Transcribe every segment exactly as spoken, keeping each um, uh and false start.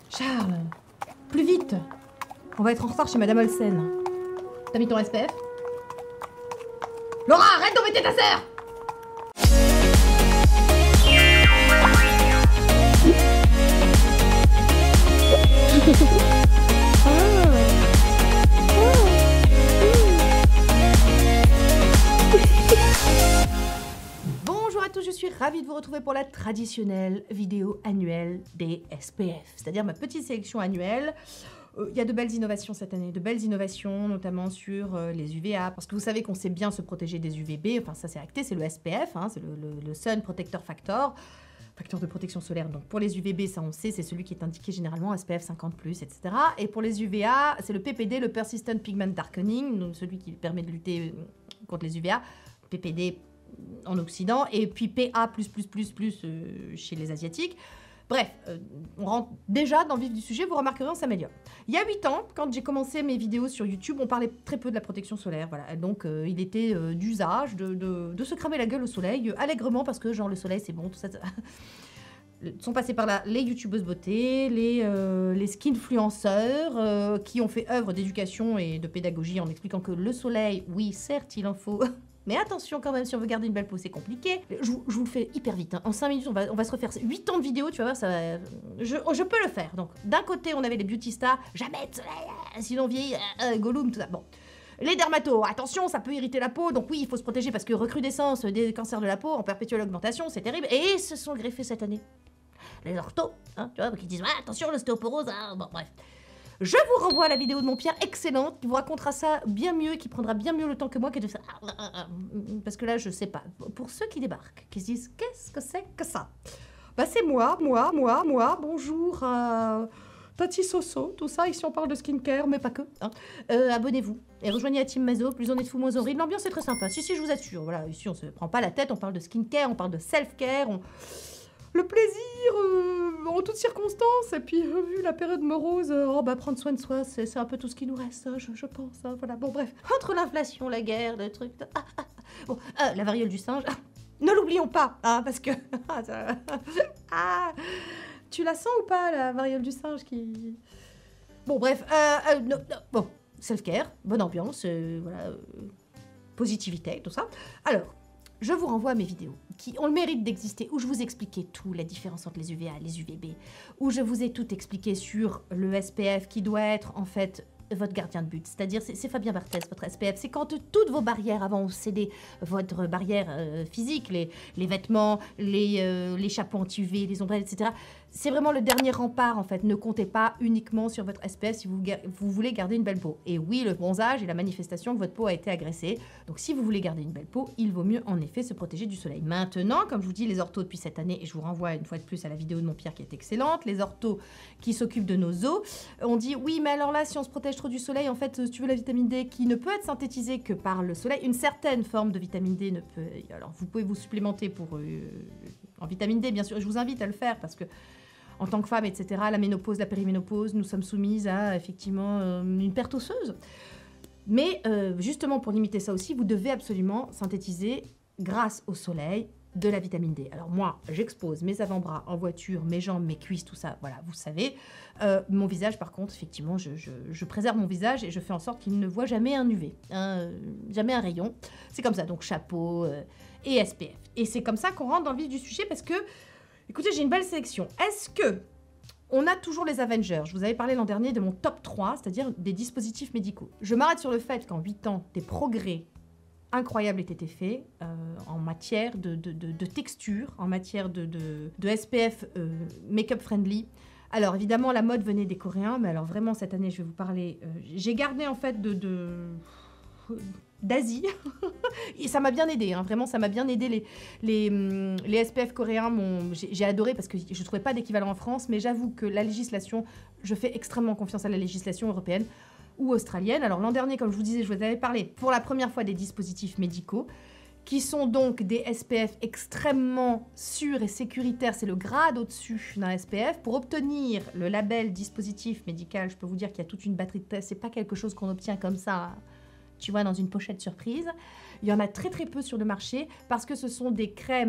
Charles, plus vite. On va être en retard chez Madame Olsen. T'as mis ton S P F? Laura, arrête d'embêter ta sœur! Bonjour à tous, je suis ravie de vous retrouver pour la traditionnelle vidéo annuelle des S P F, c'est-à-dire ma petite sélection annuelle. Il euh, y a de belles innovations cette année, de belles innovations notamment sur euh, les U V A, parce que vous savez qu'on sait bien se protéger des U V B, enfin ça c'est acté, c'est le S P F, hein, c'est le, le, le Sun Protector Factor, facteur de protection solaire. Donc pour les U V B, ça on sait, c'est celui qui est indiqué généralement S P F cinquante plus, et cetera. Et pour les U V A, c'est le P P D, le Persistent Pigment Darkening, donc celui qui permet de lutter contre les U V A, P P D en Occident, et puis P A plus plus plus plus euh, chez les Asiatiques. Bref, euh, on rentre déjà dans le vif du sujet, vous remarquerez, on s'améliore. Il y a huit ans, quand j'ai commencé mes vidéos sur YouTube, on parlait très peu de la protection solaire, voilà. Donc euh, il était euh, d'usage de, de, de se cramer la gueule au soleil, euh, allègrement, parce que genre le soleil c'est bon, tout ça... ça... sont passés par là les youtubeuses beauté, les, euh, les skinfluenceurs euh, qui ont fait œuvre d'éducation et de pédagogie en expliquant que le soleil, oui, certes, il en faut... Mais attention quand même, si on veut garder une belle peau, c'est compliqué. Je, je vous le fais hyper vite, hein. En cinq minutes, on va, on va se refaire huit ans de vidéo, tu vas voir, ça va... Je, je peux le faire. Donc, d'un côté, on avait les beauty stars, jamais de soleil, sinon vieillit, euh, Gollum, tout ça. Bon. Les dermatos, attention, ça peut irriter la peau, donc oui, il faut se protéger parce que recrudescence des cancers de la peau en perpétuelle augmentation, c'est terrible. Et se sont greffés cette année les orthos, hein, tu vois, qui disent ah, attention, l'ostéoporose, hein. Bon, bref. Je vous renvoie à la vidéo de mon Pierre, excellente, qui vous racontera ça bien mieux, qui prendra bien mieux le temps que moi, que de faire... Parce que là, je sais pas. Pour ceux qui débarquent, qui se disent, qu'est-ce que c'est que ça? Bah c'est moi, moi, moi, moi, bonjour, euh, Tati Soso, tout ça, ici on parle de skincare, mais pas que. Hein. Euh, Abonnez-vous et rejoignez la team Mazo, plus on est de fou, moins on rit. L'ambiance est très sympa, si, si, je vous assure. Voilà, ici on se prend pas la tête, on parle de skincare, on parle de self-care, on... Le plaisir euh, en toutes circonstances, et puis euh, vu la période morose, euh, oh bah prendre soin de soi, c'est un peu tout ce qui nous reste, hein, je, je pense, hein, voilà, bon bref. Entre l'inflation, la guerre, le truc, ah, ah, ah. Bon, euh, la variole du singe, ah, ne l'oublions pas, hein, parce que... ah, tu la sens ou pas, la variole du singe qui... Bon bref, euh, euh, non, non, bon, self-care, bonne ambiance, euh, voilà, euh, positivité, tout ça. Alors... Je vous renvoie à mes vidéos qui ont le mérite d'exister, où je vous expliquais tout, la différence entre les U V A et les U V B, où je vous ai tout expliqué sur le S P F qui doit être en fait votre gardien de but. C'est-à-dire, c'est Fabien Barthez, votre S P F. C'est quand toutes vos barrières avant ont cédé, votre barrière euh, physique, les, les vêtements, les, euh, les chapeaux anti-U V, les ombrelles, et cetera. C'est vraiment le dernier rempart, en fait. Ne comptez pas uniquement sur votre S P F si vous, vous voulez garder une belle peau. Et oui, le bronzage est la manifestation que votre peau a été agressée. Donc, si vous voulez garder une belle peau, il vaut mieux, en effet, se protéger du soleil. Maintenant, comme je vous dis, les orthos depuis cette année, et je vous renvoie une fois de plus à la vidéo de mon Pierre qui est excellente, les orthos qui s'occupent de nos os, on dit, oui, mais alors là, si on se protège trop du soleil, en fait, si tu veux la vitamine D qui ne peut être synthétisée que par le soleil, une certaine forme de vitamine D ne peut... Alors, vous pouvez vous supplémenter pour... Euh, en vitamine D, bien sûr, je vous invite à le faire parce que en tant que femme, et cetera, la ménopause, la périménopause, nous sommes soumises à, effectivement, euh, une perte osseuse. Mais, euh, justement, pour limiter ça aussi, vous devez absolument synthétiser, grâce au soleil, de la vitamine D. Alors moi, j'expose mes avant-bras en voiture, mes jambes, mes cuisses, tout ça, voilà, vous savez. Euh, mon visage, par contre, effectivement, je, je, je préserve mon visage et je fais en sorte qu'il ne voit jamais un U V, hein, jamais un rayon. C'est comme ça, donc chapeau euh, et S P F. Et c'est comme ça qu'on rentre dans le vif du sujet parce que, écoutez, j'ai une belle sélection. Est-ce que on a toujours les Avengers? Je vous avais parlé l'an dernier de mon top trois, c'est-à-dire des dispositifs médicaux. Je m'arrête sur le fait qu'en huit ans, des progrès incroyables aient été faits euh, en matière de, de, de, de texture, en matière de, de, de S P F euh, make-up friendly. Alors évidemment, la mode venait des Coréens, mais alors vraiment cette année, je vais vous parler... Euh, j'ai gardé en fait de... de d'Asie, et ça m'a bien aidé, hein, vraiment ça m'a bien aidé, les, les, les S P F coréens, j'ai adoré parce que je ne trouvais pas d'équivalent en France, mais j'avoue que la législation, je fais extrêmement confiance à la législation européenne ou australienne. Alors l'an dernier, comme je vous disais, je vous avais parlé pour la première fois des dispositifs médicaux, qui sont donc des S P F extrêmement sûrs et sécuritaires, c'est le grade au-dessus d'un S P F. Pour obtenir le label dispositif médical, je peux vous dire qu'il y a toute une batterie de tests, c'est pas quelque chose qu'on obtient comme ça, tu vois, dans une pochette surprise. Il y en a très très peu sur le marché parce que ce sont des crèmes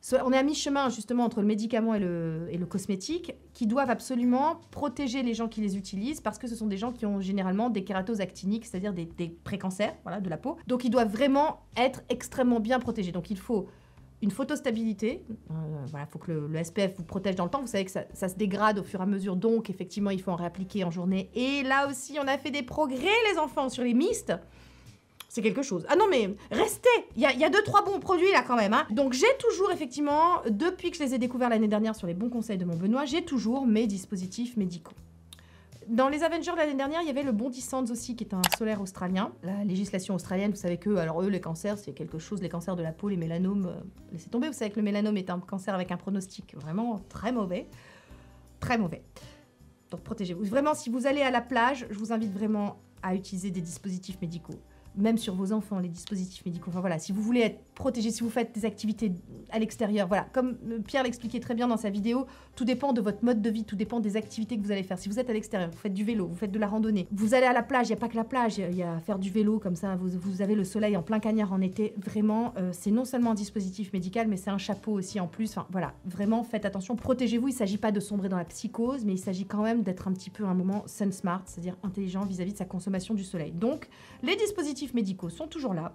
On est à mi-chemin justement entre le médicament et le, et le cosmétique qui doivent absolument protéger les gens qui les utilisent parce que ce sont des gens qui ont généralement des kératoses actiniques, c'est-à-dire des, des précancers voilà, de la peau. Donc ils doivent vraiment être extrêmement bien protégés. Donc il faut une photostabilité, euh, voilà, il faut que le, le S P F vous protège dans le temps. Vous savez que ça, ça se dégrade au fur et à mesure, donc effectivement il faut en réappliquer en journée. Et là aussi on a fait des progrès les enfants sur les mistes. C'est quelque chose. Ah non, mais restez. Il y a, y a deux, trois bons produits là quand même. Hein. Donc j'ai toujours effectivement, depuis que je les ai découverts l'année dernière sur les bons conseils de mon Benoît, j'ai toujours mes dispositifs médicaux. Dans les Avengers de l'année dernière, il y avait le Bondi Sands aussi, qui est un solaire australien. La législation australienne, vous savez que, alors eux, les cancers, c'est quelque chose, les cancers de la peau, les mélanomes, euh, laissez tomber. Vous savez que le mélanome est un cancer avec un pronostic vraiment très mauvais. Très mauvais. Donc protégez-vous. Vraiment, si vous allez à la plage, je vous invite vraiment à utiliser des dispositifs médicaux. Même sur vos enfants, les dispositifs médicaux. Enfin voilà, si vous voulez être protégé, si vous faites des activités à l'extérieur, voilà, comme Pierre l'expliquait très bien dans sa vidéo, tout dépend de votre mode de vie, tout dépend des activités que vous allez faire. Si vous êtes à l'extérieur, vous faites du vélo, vous faites de la randonnée, vous allez à la plage, il n'y a pas que la plage, il y a faire du vélo comme ça, vous, vous avez le soleil en plein cagnard en été, vraiment, euh, c'est non seulement un dispositif médical, mais c'est un chapeau aussi en plus. Enfin voilà, vraiment faites attention, protégez-vous, il ne s'agit pas de sombrer dans la psychose, mais il s'agit quand même d'être un petit peu à un moment sun smart, c'est-à-dire intelligent vis-à-vis de sa consommation du soleil. Donc, les dispositifs médicaux sont toujours là.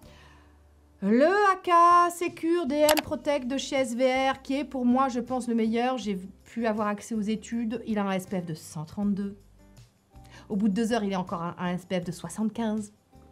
Le A K Secure D M Protect de chez S V R, qui est pour moi, je pense, le meilleur. J'ai pu avoir accès aux études. Il a un S P F de cent trente-deux. Au bout de deux heures, il a encore un, un S P F de soixante-quinze.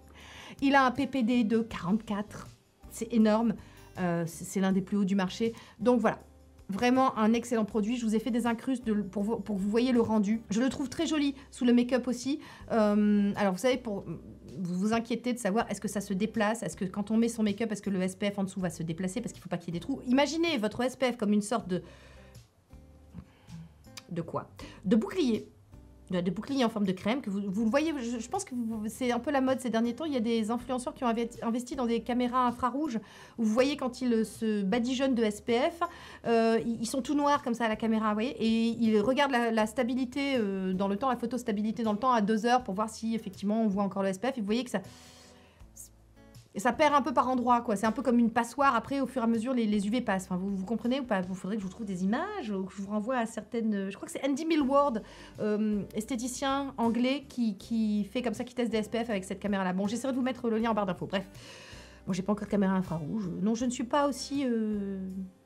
Il a un P P D de quarante-quatre. C'est énorme. Euh, c'est l'un des plus hauts du marché. Donc voilà. Vraiment un excellent produit. Je vous ai fait des incrustes de, pour, vous, pour que vous voyez le rendu. Je le trouve très joli sous le make-up aussi. Euh, alors vous savez, pour vous vous inquiétez de savoir est-ce que ça se déplace, est-ce que quand on met son make-up, est-ce que le S P F en dessous va se déplacer parce qu'il ne faut pas qu'il y ait des trous. Imaginez votre S P F comme une sorte de... De quoi? De bouclier. De, de bouclier en forme de crème, que vous, vous le voyez, je, je pense que c'est un peu la mode ces derniers temps. Il y a des influenceurs qui ont investi dans des caméras infrarouges où vous voyez quand ils se badigeonnent de S P F, euh, ils sont tout noirs comme ça à la caméra, vous voyez, et ils regardent la, la stabilité euh, dans le temps, la photo stabilité dans le temps à deux heures pour voir si effectivement on voit encore le S P F. Et vous voyez que ça... Et ça perd un peu par endroits, quoi. C'est un peu comme une passoire. Après, au fur et à mesure, les, les U V passent. Enfin, vous, vous comprenez ou pas? Il faudrait que je vous trouve des images ou que je vous renvoie à certaines... Je crois que c'est Andy Millward, euh, esthéticien anglais, qui, qui fait comme ça, qui teste des S P F avec cette caméra-là. Bon, j'essaierai de vous mettre le lien en barre d'infos. Bref. Bon, j'ai pas encore de caméra infrarouge. Non, je ne suis pas aussi... Euh...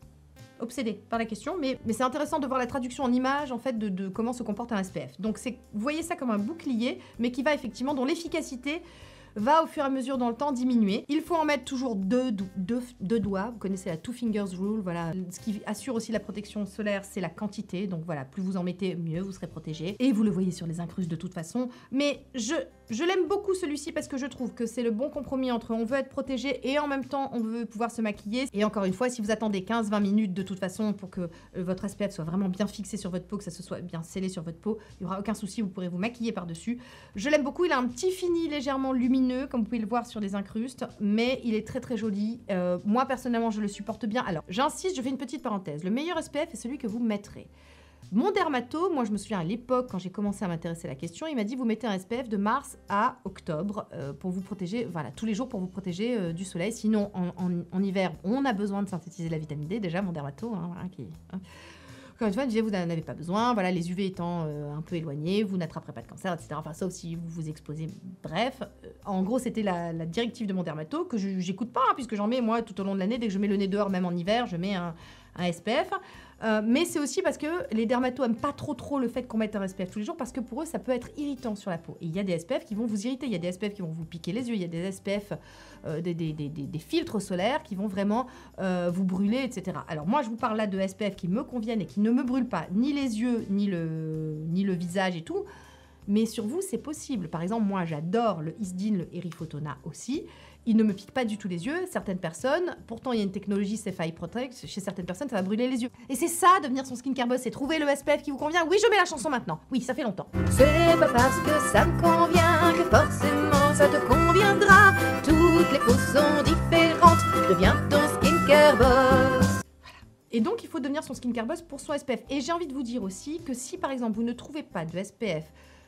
obsédée par la question, mais, mais c'est intéressant de voir la traduction en images, en fait, de, de comment se comporte un S P F. Donc, vous voyez ça comme un bouclier, mais qui va effectivement, dont l'efficacité va au fur et à mesure dans le temps diminuer. Il faut en mettre toujours deux, deux, deux doigts. Vous connaissez la two fingers rule. Voilà. Ce qui assure aussi la protection solaire, c'est la quantité. Donc voilà, plus vous en mettez, mieux vous serez protégé. Et vous le voyez sur les incrustes de toute façon. Mais je, je l'aime beaucoup celui-ci parce que je trouve que c'est le bon compromis entre on veut être protégé et en même temps on veut pouvoir se maquiller. Et encore une fois, si vous attendez quinze vingt minutes de toute façon pour que euh, votre S P F soit vraiment bien fixé sur votre peau, que ça se soit bien scellé sur votre peau, il n'y aura aucun souci, vous pourrez vous maquiller par-dessus. Je l'aime beaucoup, il a un petit fini légèrement lumineux, comme vous pouvez le voir sur les incrustes, mais il est très très joli. Euh, moi personnellement, je le supporte bien. Alors, j'insiste, je fais une petite parenthèse. Le meilleur S P F est celui que vous mettrez. Mon dermato, moi je me souviens à l'époque, quand j'ai commencé à m'intéresser à la question, il m'a dit vous mettez un S P F de mars à octobre euh, pour vous protéger, voilà, tous les jours pour vous protéger euh, du soleil. Sinon, en, en, en hiver, on a besoin de synthétiser la vitamine D, déjà mon dermato, hein, voilà, qui... Hein. Encore une fois, je disais, vous n'en avez pas besoin, voilà, les U V étant euh, un peu éloignés, vous n'attraperez pas de cancer, et cetera. Enfin, sauf si vous vous exposez. Bref, euh, en gros, c'était la, la directive de mon dermato, que je j'écoute pas, hein, puisque j'en mets, moi, tout au long de l'année, dès que je mets le nez dehors, même en hiver, je mets un, un S P F. Euh, mais c'est aussi parce que les dermatos aiment pas trop trop le fait qu'on mette un S P F tous les jours, parce que pour eux, ça peut être irritant sur la peau. Et il y a des S P F qui vont vous irriter, il y a des S P F qui vont vous piquer les yeux, il y a des S P F, euh, des, des, des, des, des filtres solaires qui vont vraiment euh, vous brûler, et cetera. Alors moi, je vous parle là de S P F qui me conviennent et qui ne me brûlent pas ni les yeux, ni le, ni le visage et tout. Mais sur vous, c'est possible. Par exemple, moi, j'adore le Isdin, le Erifotona aussi. Il ne me pique pas du tout les yeux. Certaines personnes, pourtant, il y a une technologie Cephai Protect. Chez certaines personnes, ça va brûler les yeux. Et c'est ça, devenir son skincare boss, c'est trouver le S P F qui vous convient. Oui, je mets la chanson maintenant. Oui, ça fait longtemps. C'est pas parce que ça me convient que forcément ça te conviendra. Toutes les peaux sont différentes. Deviens ton skincare boss. Et donc, il faut devenir son skincare boss pour son S P F. Et j'ai envie de vous dire aussi que si, par exemple, vous ne trouvez pas de S P F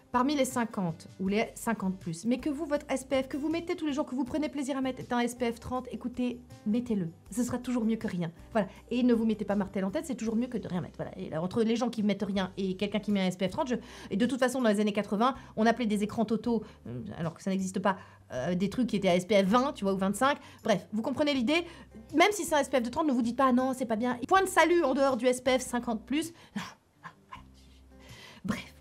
parmi les cinquante ou les cinquante plus, mais que vous, votre S P F, que vous mettez tous les jours, que vous prenez plaisir à mettre, est un S P F trente, écoutez, mettez-le. Ce sera toujours mieux que rien. Voilà. Et ne vous mettez pas martel en tête, c'est toujours mieux que de rien mettre. Voilà. Et là, entre les gens qui mettent rien et quelqu'un qui met un S P F trente, je... et de toute façon, dans les années quatre-vingts, on appelait des écrans totaux, euh, alors que ça n'existe pas, euh, des trucs qui étaient à S P F vingt, tu vois, ou vingt-cinq. Bref, vous comprenez l'idée. Même si c'est un S P F de trente, ne vous dites pas, ah non, c'est pas bien. Point de salut en dehors du S P F cinquante plus. Bref.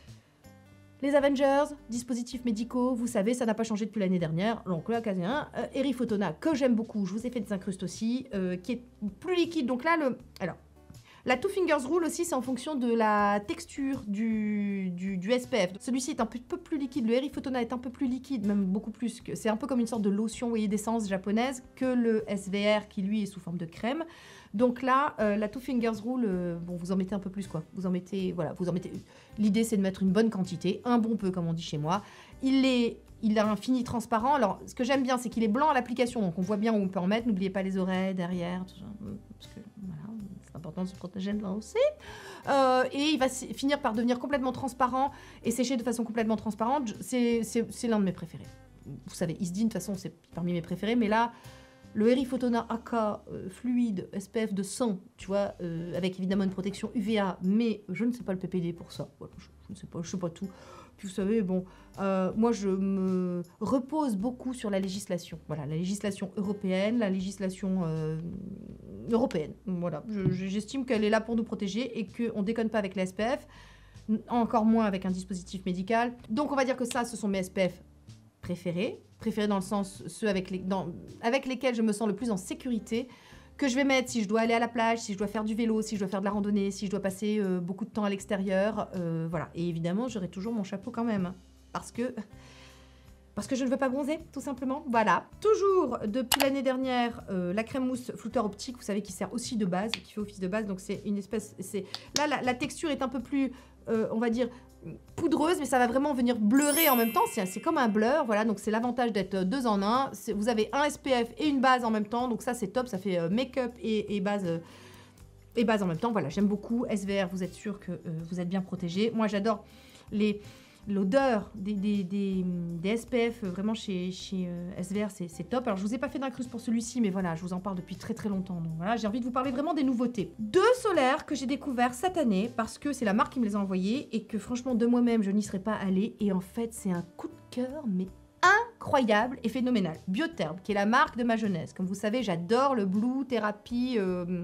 Les Avengers, dispositifs médicaux, vous savez, ça n'a pas changé depuis l'année dernière. Donc là, quasi un. Euh, Eri Photona, que j'aime beaucoup, je vous ai fait des incrustes aussi, euh, qui est plus liquide. Donc là, le... Alors, la Two Fingers Rule aussi, c'est en fonction de la texture du, du, du S P F. Celui-ci est un peu, peu plus liquide, le Eri Photona est un peu plus liquide, même beaucoup plus. que C'est un peu comme une sorte de lotion, vous voyez, d'essence japonaise, que le S V R qui, lui, est sous forme de crème. Donc là, euh, la Two Fingers Rule, euh, bon, vous en mettez un peu plus, quoi. Vous en mettez, voilà, vous en mettez... L'idée, c'est de mettre une bonne quantité, un bon peu, comme on dit chez moi. Il est... Il a un fini transparent. Alors, ce que j'aime bien, c'est qu'il est blanc à l'application, donc on voit bien où on peut en mettre. N'oubliez pas les oreilles, derrière, tout ça, parce que, voilà, c'est important de se protéger de là aussi. Euh, et il va finir par devenir complètement transparent et sécher de façon complètement transparente. C'est l'un de mes préférés. Vous savez, Isdin, de toute façon, c'est parmi mes préférés, mais là... Le Eri Photona A K euh, fluide S P F de cent, tu vois, euh, avec évidemment une protection U V A, mais je ne sais pas le P P D pour ça. Voilà, je, je ne sais pas, je sais pas tout. Puis vous savez, bon, euh, moi je me repose beaucoup sur la législation. Voilà, la législation européenne, la législation euh, européenne. Voilà, j'estime qu'elle est là pour nous protéger et qu'on ne déconne pas avec les S P F, encore moins avec un dispositif médical. Donc on va dire que ça, ce sont mes S P F préférés. Préférés dans le sens ceux avec, les, dans, avec lesquels je me sens le plus en sécurité, que je vais mettre si je dois aller à la plage, si je dois faire du vélo, si je dois faire de la randonnée, si je dois passer euh, beaucoup de temps à l'extérieur, euh, voilà. Et évidemment, j'aurai toujours mon chapeau quand même, parce que, parce que je ne veux pas bronzer, tout simplement. Voilà. Toujours, depuis l'année dernière, euh, la crème mousse flouteur optique, vous savez, qui sert aussi de base, qui fait office de base, donc c'est une espèce... Là, la, la texture est un peu plus, euh, on va dire... poudreuse, mais ça va vraiment venir bleurer en même temps. C'est comme un blur, voilà. Donc c'est l'avantage d'être deux en un. Vous avez un S P F et une base en même temps, donc ça c'est top. Ça fait euh, make-up et, et base euh, et base en même temps. Voilà, j'aime beaucoup. S V R, vous êtes sûr que euh, vous êtes bien protégé. Moi j'adore les l'odeur des, des, des, des S P F, vraiment chez, chez euh, S V R, c'est top. Alors, je vous ai pas fait d'incruste pour celui-ci, mais voilà, je vous en parle depuis très très longtemps. Donc voilà, j'ai envie de vous parler vraiment des nouveautés. Deux solaires que j'ai découverts cette année, parce que c'est la marque qui me les a envoyés, et que franchement, de moi-même, je n'y serais pas allée. Et en fait, c'est un coup de cœur, mais incroyable et phénoménal. Biotherm, qui est la marque de ma jeunesse. Comme vous savez, j'adore le Blue Therapy... Euh...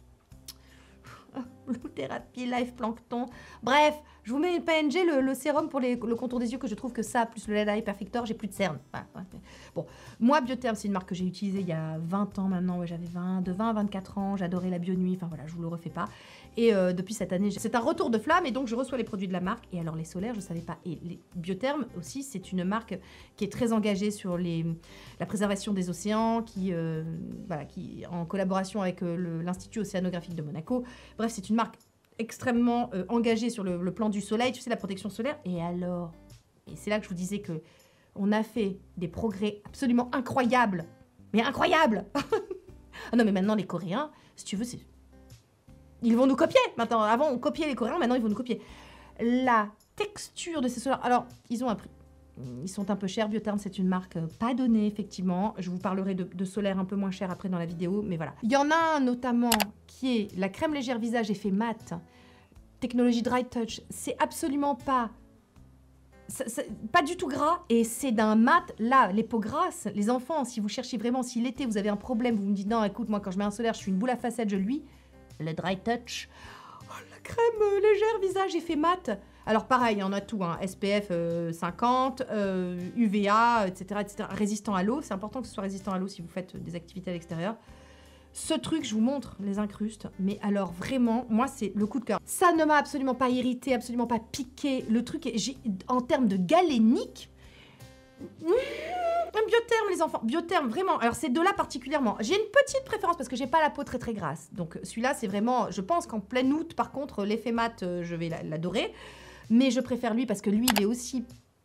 Blue Therapy, Life Plankton. Bref, je vous mets une P N G, le, le sérum pour les, le contour des yeux, que je trouve que ça, plus le L Eye Perfector, j'ai plus de cernes. Voilà, ouais. Bon, moi, Biotherm, c'est une marque que j'ai utilisée il y a vingt ans maintenant. Ouais, j'avais vingt, de vingt à vingt-quatre ans. J'adorais la Bio-Nuit. Enfin voilà, je vous le refais pas. Et euh, depuis cette année, c'est un retour de flamme. Et donc, je reçois les produits de la marque. Et alors, les solaires, je savais pas. Et les Biotherm aussi, c'est une marque qui est très engagée sur les, la préservation des océans, qui, euh, voilà, qui en collaboration avec euh, l'Institut océanographique de Monaco. Bref, c'est une marque extrêmement euh, engagée sur le, le plan du soleil, tu sais, la protection solaire. Et alors, et c'est là que je vous disais que on a fait des progrès absolument incroyables. Mais incroyables. Ah non, mais maintenant, les Coréens, si tu veux, c'est... Ils vont nous copier. Maintenant, avant, on copiait les Coréens, maintenant, ils vont nous copier. La texture de ces solaires... Alors, ils ont un prix. Ils sont un peu chers. Biotherm, c'est une marque pas donnée, effectivement. Je vous parlerai de, de solaire un peu moins cher après dans la vidéo, mais voilà. Il y en a un, notamment, qui est la crème légère visage effet mat, technologie Dry Touch. C'est absolument pas... C'est pas du tout gras, et c'est d'un mat. Là, les peaux grasses, les enfants, si vous cherchez vraiment, si l'été, vous avez un problème, vous me dites, non, écoute, moi, quand je mets un solaire, je suis une boule à facettes, je lui. Le Dry Touch. Oh, la crème euh, légère visage effet mat. Alors pareil, il y en a tout, hein, S P F euh, cinquante, euh, U V A, et cetera, et cetera. Résistant à l'eau, c'est important que ce soit résistant à l'eau si vous faites des activités à l'extérieur. Ce truc, je vous montre les incrustes, mais alors vraiment, moi c'est le coup de cœur. Ça ne m'a absolument pas irrité, absolument pas piqué. Le truc, est, en termes de galénique, mmh, un Biotherm les enfants, Biotherm vraiment. Alors ces deux-là particulièrement, j'ai une petite préférence parce que j'ai pas la peau très très grasse. Donc celui-là c'est vraiment, je pense qu'en plein août par contre, l'effet mat, je vais l'adorer. Mais je préfère lui parce que lui, il est aussi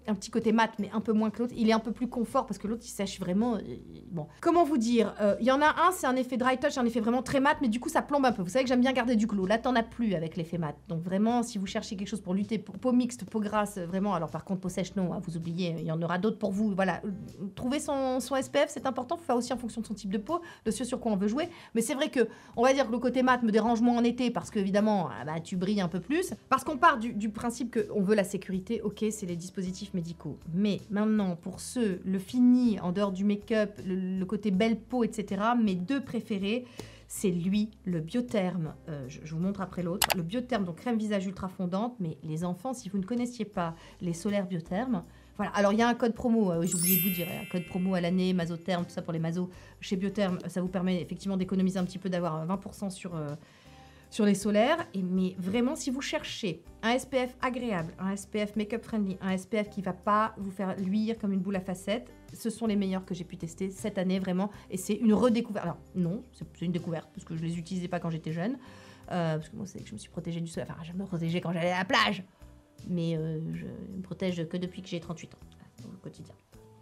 un petit côté mat, mais un peu moins que l'autre. Il est un peu plus confort parce que l'autre, il sèche vraiment... Euh, bon, comment vous dire, il euh, y en a un, c'est un effet dry touch, un effet vraiment très mat, mais du coup, ça plombe un peu. Vous savez que j'aime bien garder du glow. Là, t'en as plus avec l'effet mat. Donc vraiment, si vous cherchez quelque chose pour lutter, pour peau mixte, peau grasse, vraiment... Alors par contre, peau sèche, non, hein, vous oubliez, il y en aura d'autres pour vous. Voilà, trouver son, son S P F, c'est important. Il faut faire aussi en fonction de son type de peau, de ce sur quoi on veut jouer. Mais c'est vrai que, on va dire que le côté mat me dérange moins en été parce qu'évidemment, ah bah, tu brilles un peu plus. Parce qu'on part du, du principe qu'on veut la sécurité, ok, c'est les dispositifs médicaux. Mais maintenant, pour ceux, le fini, en dehors du make-up, le, le côté belle peau, et cetera, mes deux préférés, c'est lui, le Biotherm. Euh, je, je vous montre après l'autre. Le Biotherm, donc crème visage ultra fondante. Mais les enfants, si vous ne connaissiez pas les solaires Biotherm, voilà. Alors, il y a un code promo, euh, j'ai oublié de vous dire, un code promo à l'année, Masotherm, tout ça pour les masos. Chez Biotherm, ça vous permet effectivement d'économiser un petit peu, d'avoir vingt pour cent sur... Euh, sur les solaires, et mais vraiment si vous cherchez un S P F agréable, un S P F make-up friendly, un S P F qui va pas vous faire luire comme une boule à facettes, ce sont les meilleurs que j'ai pu tester cette année vraiment, et c'est une redécouverte. Alors non, c'est une découverte parce que je les utilisais pas quand j'étais jeune, euh, parce que moi c'est que je me suis protégée du soleil, enfin je me protégeais quand j'allais à la plage, mais euh, je me protège que depuis que j'ai trente-huit ans au quotidien.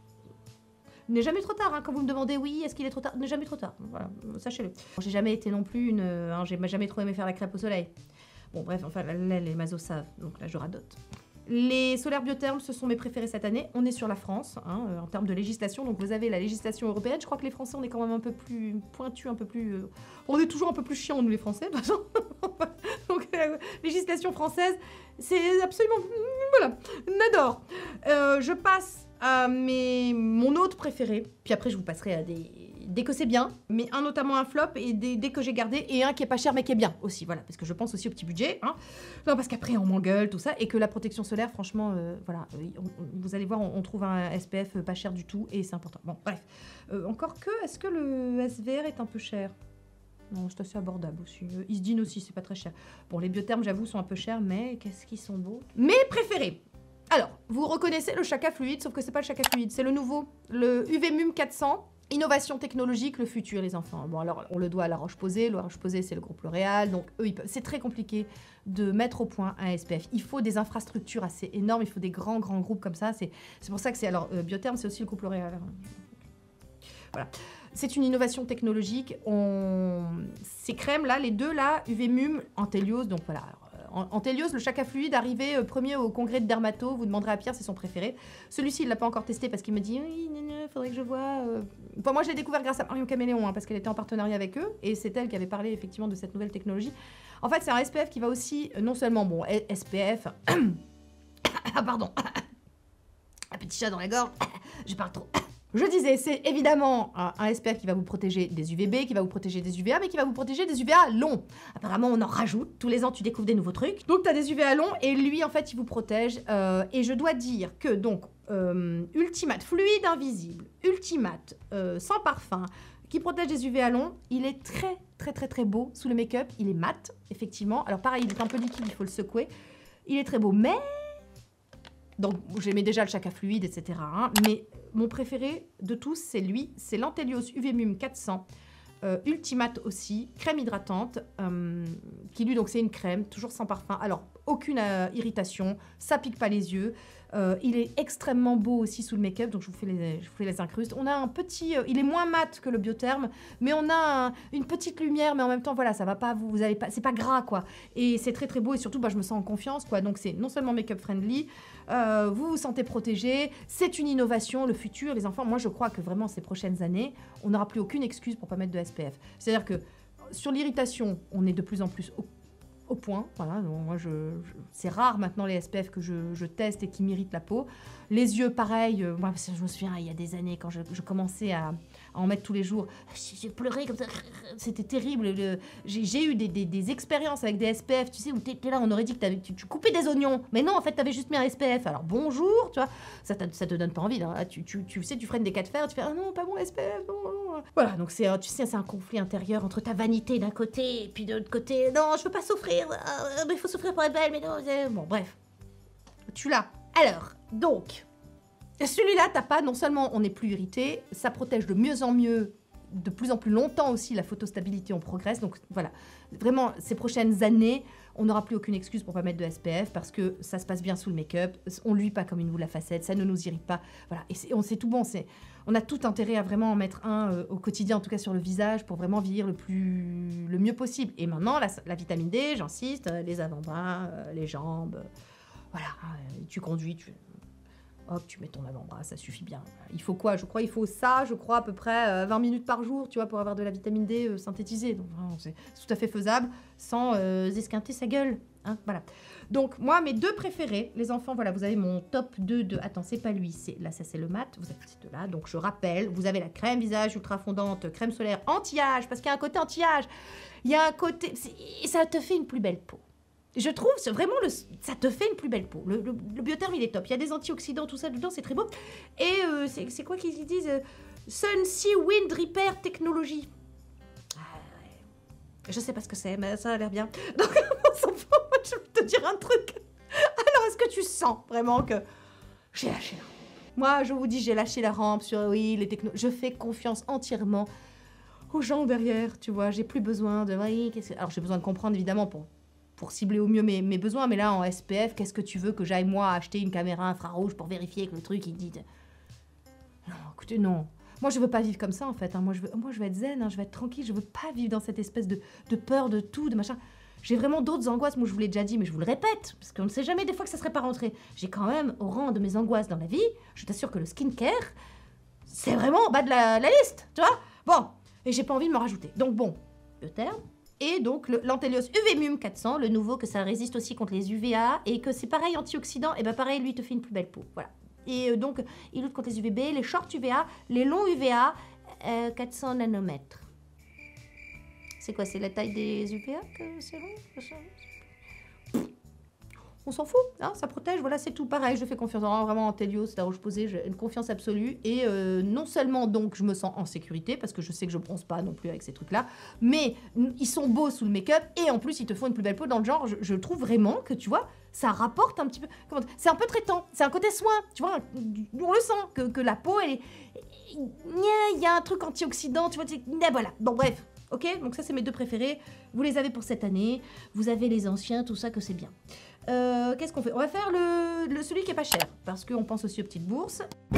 N'est jamais trop tard, hein, quand vous me demandez oui, est-ce qu'il est trop tard, n'est jamais trop tard, voilà, sachez-le. J'ai jamais été non plus une... Hein, j'ai jamais trop aimé faire la crêpe au soleil. Bon bref, enfin là, les masos savent, donc là je radote. Les solaires Biotherm, ce sont mes préférés cette année. On est sur la France, hein, euh, en termes de législation, donc vous avez la législation européenne. Je crois que les Français, on est quand même un peu plus pointus, un peu plus... Euh... On est toujours un peu plus chiants, nous les Français, de toute façon. Donc euh, législation française, c'est absolument... Voilà, n'adore. Euh, je passe... Euh, mais mon autre préféré, puis après je vous passerai à des... Dès que c'est bien, mais un notamment un flop, et des, dès que j'ai gardé, et un qui est pas cher mais qui est bien aussi, voilà, parce que je pense aussi au petit budget, hein. Non, parce qu'après on m'engueule, tout ça, et que la protection solaire, franchement, euh, voilà, on, on, vous allez voir, on, on trouve un S P F pas cher du tout, et c'est important. Bon, bref. Euh, encore que, est-ce que le S V R est un peu cher ? Non, c'est assez abordable aussi. Euh, Isdin aussi, c'est pas très cher. Bon, les Biotherm, j'avoue, sont un peu chers, mais qu'est-ce qu'ils sont beaux. Mes préférés. Alors, vous reconnaissez le Chaka Fluide, sauf que c'est pas le Chaka Fluide, c'est le nouveau, le U V M U M quatre cents. Innovation technologique, le futur, les enfants. Bon, alors, on le doit à La Roche-Posay. La Roche-Posay, c'est le groupe L'Oréal. Donc, eux, ils peuvent... c'est très compliqué de mettre au point un S P F. Il faut des infrastructures assez énormes. Il faut des grands, grands groupes comme ça. C'est pour ça que c'est... Alors, euh, Biotherm, c'est aussi le groupe L'Oréal. Voilà. C'est une innovation technologique. On... Ces crèmes-là, les deux, là, U V M U M, Anthelios, donc voilà... Anthelios, le Chaka Fluide, arrivé euh, premier au congrès de Dermato. Vous demanderez à Pierre, c'est son préféré. Celui-ci, il l'a pas encore testé parce qu'il me dit oui, il faudrait que je vois. Euh... Enfin, moi, je l'ai découvert grâce à Marion Caméléon, hein, parce qu'elle était en partenariat avec eux, et c'est elle qui avait parlé effectivement de cette nouvelle technologie. En fait, c'est un S P F qui va aussi, euh, non seulement, bon, S P F. Ah, pardon. Un petit chat dans la gorge. Je parle trop. Je disais, c'est évidemment un, un S P F qui va vous protéger des U V B, qui va vous protéger des U V A, mais qui va vous protéger des U V A longs. Apparemment, on en rajoute. Tous les ans, tu découvres des nouveaux trucs. Donc, tu as des U V A longs, et lui, en fait, il vous protège. Euh, et je dois dire que, donc, euh, Ultimate, fluide invisible, Ultimate, euh, sans parfum, qui protège des U V A longs, il est très, très, très, très beau sous le make-up. Il est mat, effectivement. Alors, pareil, il est un peu liquide, il faut le secouer. Il est très beau, mais... Donc, j'aimais déjà le Chaka Fluide, et cetera. Hein, mais mon préféré de tous, c'est lui. C'est l'Anthelios U V M U M quatre cents. Euh, Ultimate aussi, crème hydratante, euh, qui lui, donc c'est une crème, toujours sans parfum. Alors, aucune euh, irritation, ça pique pas les yeux. Euh, il est extrêmement beau aussi sous le make-up, donc je vous fais les, je vous fais les incrustes. On a un petit, euh, il est moins mat que le Biotherm, mais on a un, une petite lumière, mais en même temps, voilà, ça va pas, vous, vous avez pas, c'est pas gras, quoi. Et c'est très très beau, et surtout, bah, je me sens en confiance, quoi. Donc c'est non seulement make-up friendly, euh, vous vous sentez protégé, c'est une innovation, le futur, les enfants. Moi, je crois que vraiment ces prochaines années, on n'aura plus aucune excuse pour pas mettre de S P F. C'est-à-dire que sur l'irritation, on est de plus en plus au au point, voilà, donc moi je, je c'est rare maintenant les S P F que je, je teste et qui m'irritent la peau. Les yeux, pareil, euh, moi je me souviens il y a des années quand je, je commençais à, à en mettre tous les jours, j'ai pleuré comme ça, c'était terrible. J'ai eu des, des, des expériences avec des S P F, tu sais, où t'es là, on aurait dit que avais, tu, tu coupais des oignons, mais non, en fait t'avais juste mis un S P F, alors bonjour, tu vois, ça, ça te donne pas envie, là. Tu, tu, tu sais, tu freines des cas de fer, tu fais, ah non, pas mon S P F, non, non. Voilà, donc c'est, tu sais, c'est un conflit intérieur entre ta vanité d'un côté, et puis de l'autre côté, non, je veux pas souffrir, euh, mais il faut souffrir pour être belle, mais non, bon, bref. Tu l'as. Alors, donc, celui-là, t'as pas, non seulement on n'est plus irrité, ça protège de mieux en mieux, de plus en plus longtemps aussi, la photostabilité, on progresse. Donc voilà, vraiment, ces prochaines années, on n'aura plus aucune excuse pour pas mettre de S P F parce que ça se passe bien sous le make-up, on luit pas comme une boule à facettes, ça ne nous irrite pas. Voilà, et c'est, on sait tout bon, c'est, on a tout intérêt à vraiment en mettre un euh, au quotidien, en tout cas sur le visage, pour vraiment vieillir le plus, le mieux possible. Et maintenant, la, la vitamine D, j'insiste, euh, les avant-bras, euh, les jambes, euh, voilà, euh, tu conduis, tu... Hop, tu mets ton avant-bras, ça suffit bien. Il faut quoi? Je crois il faut ça, je crois à peu près euh, vingt minutes par jour, tu vois, pour avoir de la vitamine D euh, synthétisée. Donc vraiment, c'est tout à fait faisable, sans euh, esquinter sa gueule. Hein, voilà. Donc moi, mes deux préférés, les enfants, voilà, vous avez mon top deux de... Attends, c'est pas lui, c'est là, ça c'est le mat, vous avez ces deux-là. Donc je rappelle, vous avez la crème visage ultra fondante, crème solaire anti-âge, parce qu'il y a un côté anti-âge. Il y a un côté... Et ça te fait une plus belle peau. Je trouve, c'est vraiment, le, ça te fait une plus belle peau. Le, le, le biotherme, il est top. Il y a des antioxydants, tout ça dedans, c'est très beau. Et euh, c'est quoi qu'ils disent euh, Sun Sea Wind Repair Technology. Ah, ouais. Je sais pas ce que c'est, mais ça a l'air bien. Donc, on s'en fout. Je vais te dire un truc. Alors, est-ce que tu sens vraiment que j'ai lâché la rampe? Moi, je vous dis, j'ai lâché la rampe sur, oui, les techno... Je fais confiance entièrement aux gens derrière, tu vois. J'ai plus besoin de... Oui, qu'est-ce que... Alors, j'ai besoin de comprendre, évidemment, pour... pour cibler au mieux mes, mes besoins, mais là en S P F, qu'est-ce que tu veux que j'aille moi acheter une caméra infrarouge pour vérifier que le truc il dit de... Non, écoutez, non. Moi je veux pas vivre comme ça en fait, hein. moi, je veux, moi je veux être zen, hein. Je veux être tranquille, je veux pas vivre dans cette espèce de, de peur de tout, de machin. J'ai vraiment d'autres angoisses, moi je vous l'ai déjà dit, mais je vous le répète, parce qu'on ne sait jamais des fois que ça serait pas rentré. J'ai quand même, au rang de mes angoisses dans la vie, je t'assure que le skincare, c'est vraiment au bas de la, la liste, tu vois. Bon, et j'ai pas envie de me rajouter. Donc bon, le terme. Et donc l'Antélios Uvemum quatre cents, le nouveau, que ça résiste aussi contre les U V A et que c'est pareil antioxydant, et ben pareil, lui, il te fait une plus belle peau. Voilà. Et euh, donc, il lutte contre les U V B, les shorts U V A, les longs U V A, euh, quatre cents nanomètres. C'est quoi, c'est la taille des U V A que c'est long? On s'en fout, hein, ça protège, voilà, c'est tout. Pareil, je fais confiance en vraiment Antélios, c'est la Roche-Posay, j'ai une confiance absolue. Et euh, non seulement, donc, je me sens en sécurité, parce que je sais que je bronze pas non plus avec ces trucs-là, mais ils sont beaux sous le make-up, et en plus, ils te font une plus belle peau dans le genre. Je, je trouve vraiment que, tu vois, ça rapporte un petit peu... C'est un peu traitant, c'est un côté soin, tu vois, on le sent, que, que la peau, elle est... Il y a un truc antioxydant, tu vois, voilà. Bon, bref. Ok, donc ça c'est mes deux préférés. Vous les avez pour cette année. Vous avez les anciens, tout ça, que c'est bien. Euh, Qu'est-ce qu'on fait? On va faire le, le, celui qui est pas cher, parce qu'on pense aussi aux petites bourses.